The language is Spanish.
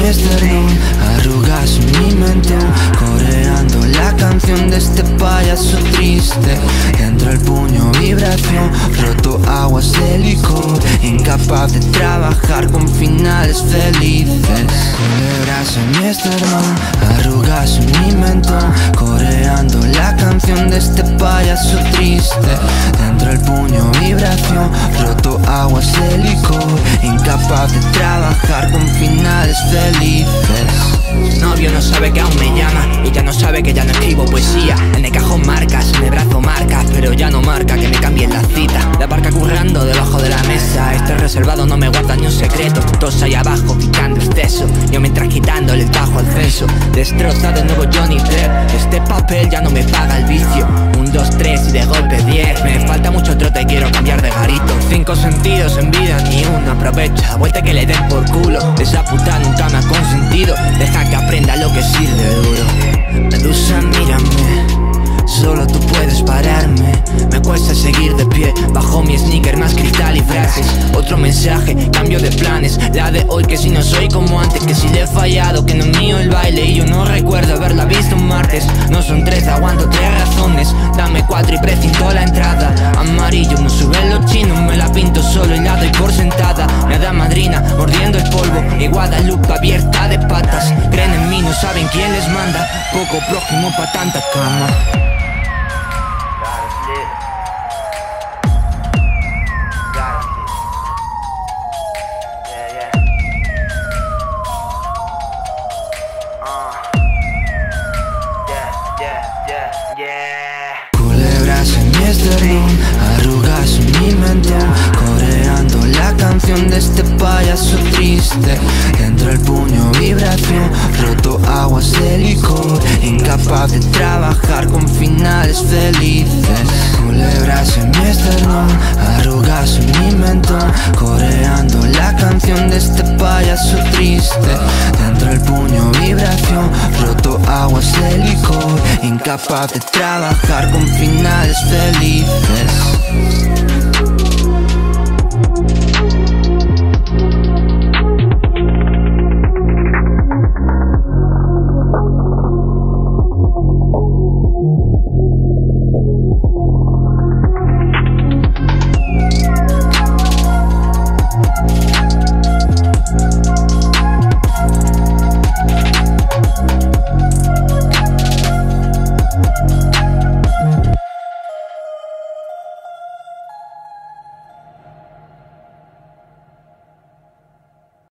esternón, arrugas en mi mentón, coreando la canción de este payaso triste. Dentro el puño vibración, roto aguas de licor, incapaz de trabajar con finales felices. Culebras en mi esternón, arrugas en mi mentón, coreando la canción de este payaso triste. Dentro el puño vibración, roto aguas de licor, incapaz de trabajar con finales felices. Novio no sabe que aún me llama, y ya no sabe que ya no escribo poesía. En el cajón marcas, en el brazo marcas, pero ya no marca que me cambien la cita. La barca currando debajo de la mesa, este reservado no me guarda ni un secreto. Dos ahí abajo picando exceso, yo mientras quitándole el tajo al censo. Destroza de nuevo Johnny Depp, este papel ya no me paga el vicio. 1, 2, 3 y de golpe 10, me falta mucho trote, quiero cambiar de garito. 5 sentidos en vida, ni uno aprovecha, vuelta que le den por culo. Esa puta nunca me ha consentido, deja que aprenda lo que sirve duro. Medusa, mírame, solo tú puedes pararme. Me cuesta seguir de pie, bajo mi sneaker más cristal y frases. Otro mensaje, cambio de planes, la de hoy que si no soy como antes. Que si le he fallado, que no es mío el baile y yo no recuerdo haberla visto un martes. No son 3, aguanto 3 razones, dame 4 y precinto la entrada. Amarillo, no suben los chinos, me la pinto solo y la doy por sentada. Me da madrina, mordiendo el polvo, y Guadalupe abierta de patas. Creen en mí, no saben quién les manda, poco prójimo pa' tanta cama. Culebras en mi esternón, arrugas en mi mentón, coreando la canción de este payaso triste. Dentro el puño vibración, roto aguas de licor, incapaz de trabajar con finales felices. Culebras en mi esternón, arrugas en mi mentón, coreando la canción de este payaso triste. Dentro el puño vibración, roto aguas de licor, incapaz de trabajar con finales felices.